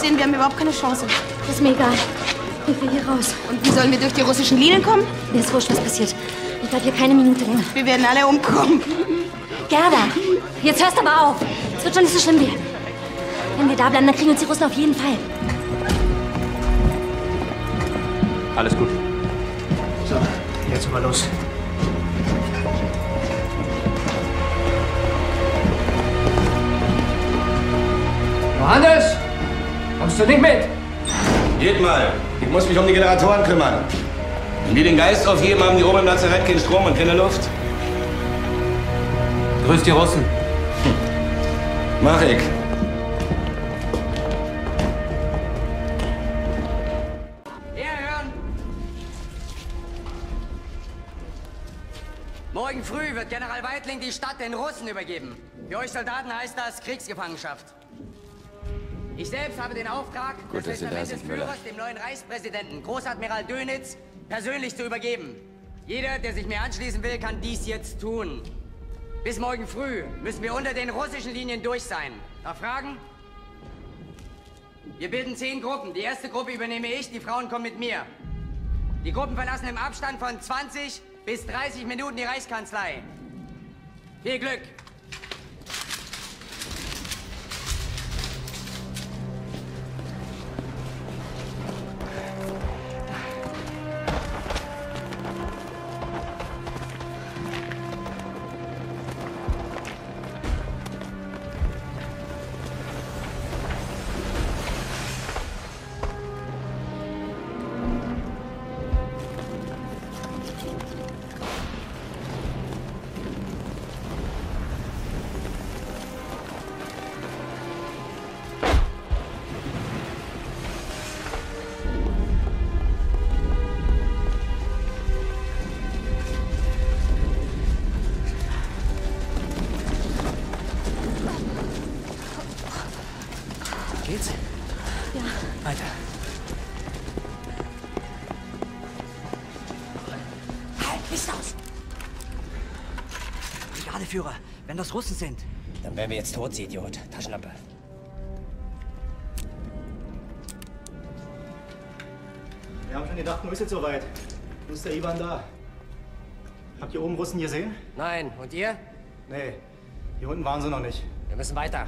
denen, wir haben überhaupt keine Chance. Das ist mir egal. Ich will hier raus. Und wie sollen wir durch die russischen Linien kommen? Mir ist wurscht, was passiert. Ich bleib hier keine Minute länger. Wir werden alle umkommen. Gerda, jetzt hörst aber auf. Es wird schon nicht so schlimm wie... Wenn wir da bleiben, dann kriegen uns die Russen auf jeden Fall. Alles gut. So, jetzt mal los. Johannes! Kommst du nicht mit? Geht mal. Ich muss mich um die Generatoren kümmern. Wenn die den Geist aufheben, haben die oben im Lazarett keinen Strom und keine Luft. Grüß die Russen. Mach ich. Herhören! Morgen früh wird General Weidling die Stadt den Russen übergeben. Für euch Soldaten heißt das Kriegsgefangenschaft. Ich selbst habe den Auftrag, Gut, das dass Sie da Testament des sind, Müller. Führers, dem neuen Reichspräsidenten, Großadmiral Dönitz, persönlich zu übergeben. Jeder, der sich mir anschließen will, kann dies jetzt tun. Bis morgen früh müssen wir unter den russischen Linien durch sein. Noch Fragen? Wir bilden 10 Gruppen. Die erste Gruppe übernehme ich, die Frauen kommen mit mir. Die Gruppen verlassen im Abstand von 20 bis 30 Minuten die Reichskanzlei. Viel Glück! Geht's? Ja. Weiter. Halt, Licht aus! Brigadeführer, wenn das Russen sind. Dann wären wir jetzt tot, Sie Idiot. Taschenlampe. Wir haben schon gedacht, nun ist es soweit. Nun ist der Ivan da. Habt ihr oben Russen gesehen? Nein, und ihr? Nee, hier unten waren sie noch nicht. Wir müssen weiter.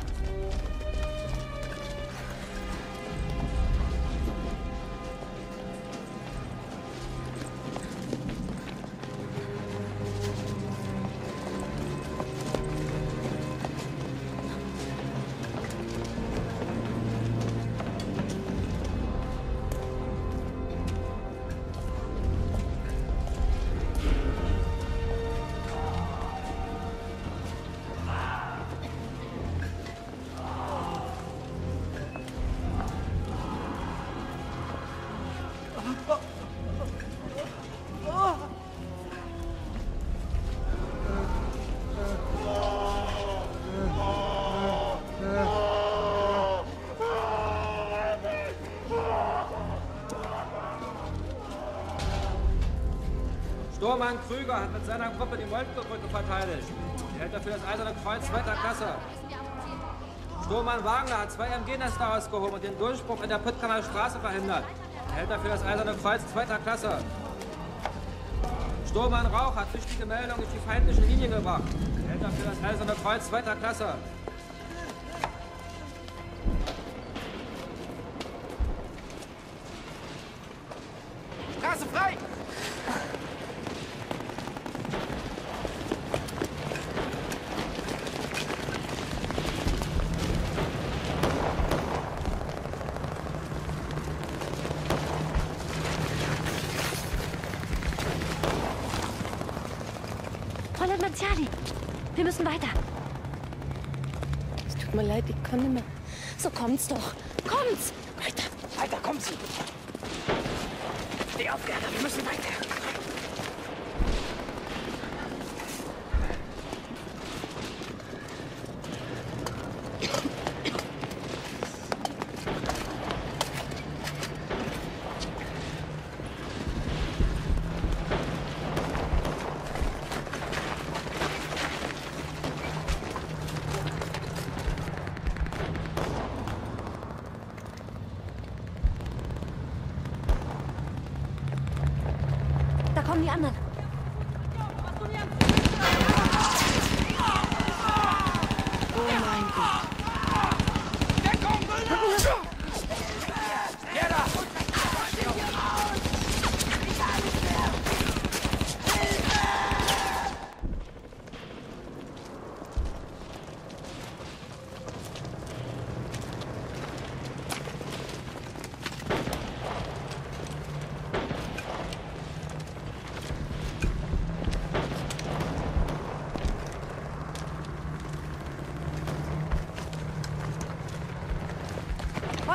Sturmmann Krüger hat mit seiner Gruppe die Moltke-Brücke verteidigt. Er hält dafür das Eiserne Kreuz 2. Klasse. Sturmmann Wagner hat 2 MG-Nester ausgehoben und den Durchbruch in der Puttkamer Straße verhindert. Er hält dafür das Eiserne Kreuz 2. Klasse. Sturmmann Rauch hat wichtige Meldungen durch die feindlichen Linien gebracht. Er hält dafür das Eiserne Kreuz 2. Klasse. Straße frei! Fräulein Manziani, wir müssen weiter. Es tut mir leid, ich kann nicht mehr. So kommt's doch. Kommt's! Weiter, weiter, kommen Sie! Steh auf, Gerda, wir müssen weiter.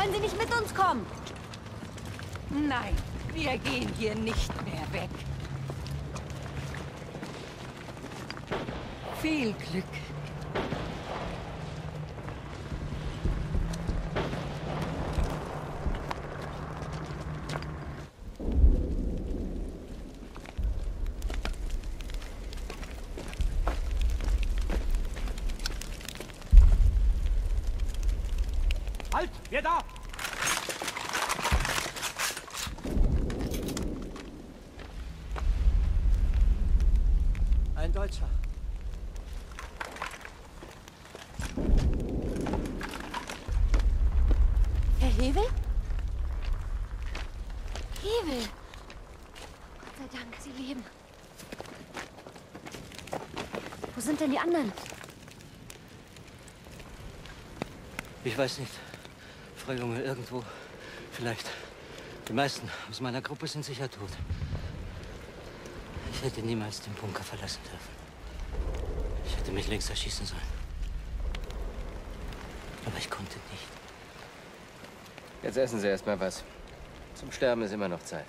Wollen Sie nicht mit uns kommen? Nein, wir gehen hier nicht mehr weg. Viel Glück. Halt! Wer da? Ein Deutscher. Herr Hebel? Hebel! Gott sei Dank, Sie leben. Wo sind denn die anderen? Ich weiß nicht. Frau Junge, irgendwo. Vielleicht. Die meisten aus meiner Gruppe sind sicher tot. Ich hätte niemals den Bunker verlassen dürfen. Ich hätte mich längst erschießen sollen. Aber ich konnte nicht. Jetzt essen Sie erst mal was. Zum Sterben ist immer noch Zeit.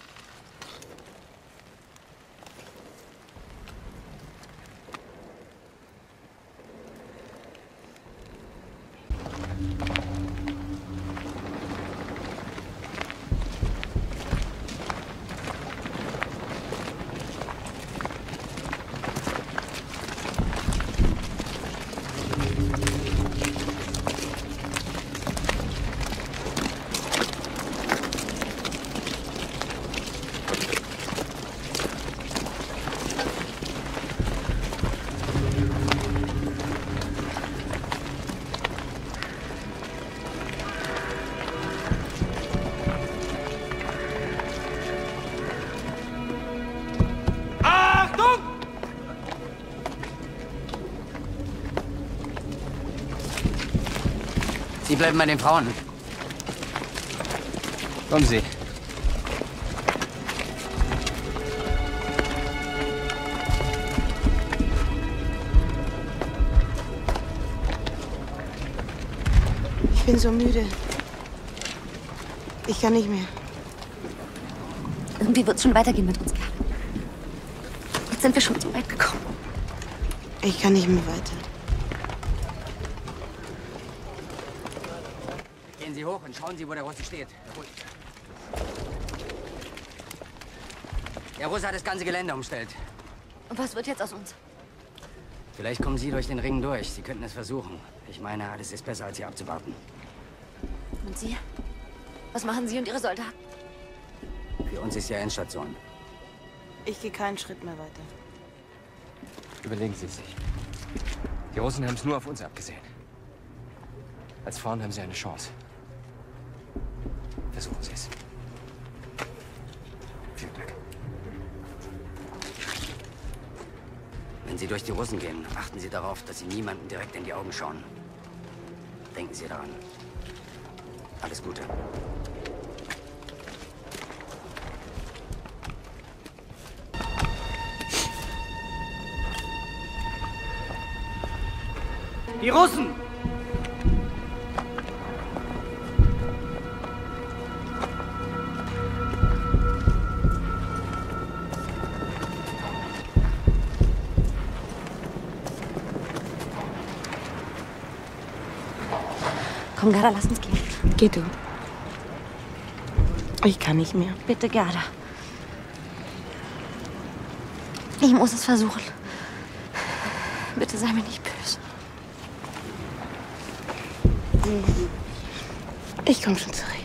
Sie bleiben bei den Frauen. Kommen Sie. Ich bin so müde. Ich kann nicht mehr. Irgendwie wird es schon weitergehen mit uns, Kerl. Jetzt sind wir schon so weit gekommen. Ich kann nicht mehr weiter. Gehen Sie hoch und schauen Sie, wo der Russe steht. Der Russe hat das ganze Gelände umstellt. Und was wird jetzt aus uns? Vielleicht kommen Sie durch den Ring durch. Sie könnten es versuchen. Ich meine, alles ist besser, als hier abzuwarten. Und Sie? Was machen Sie und Ihre Soldaten? Für uns ist ja Endstation. Ich gehe keinen Schritt mehr weiter. Überlegen Sie es sich. Die Russen haben es nur auf uns abgesehen. Als Frauen haben sie eine Chance. Versuchen Sie es. Viel Glück. Wenn Sie durch die Russen gehen, achten Sie darauf, dass Sie niemandem direkt in die Augen schauen. Denken Sie daran. Alles Gute. Die Russen! Komm, Gerda, lass uns gehen. Geh du. Ich kann nicht mehr. Bitte, Gerda. Ich muss es versuchen. Bitte sei mir nicht böse. Ich komme schon zurecht.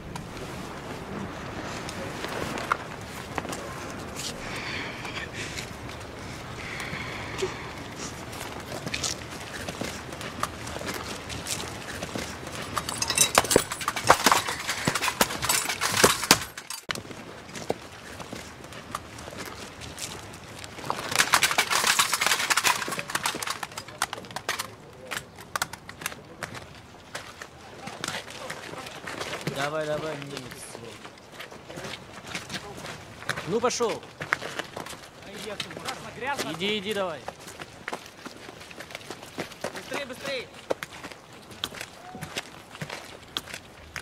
Давай, немец. Ну, пошел. Иди, давай. Быстрее.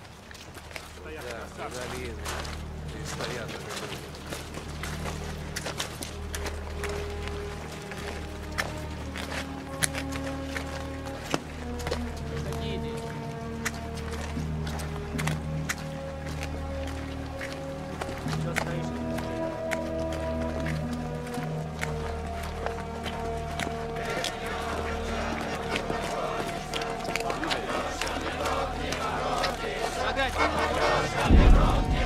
Погоди.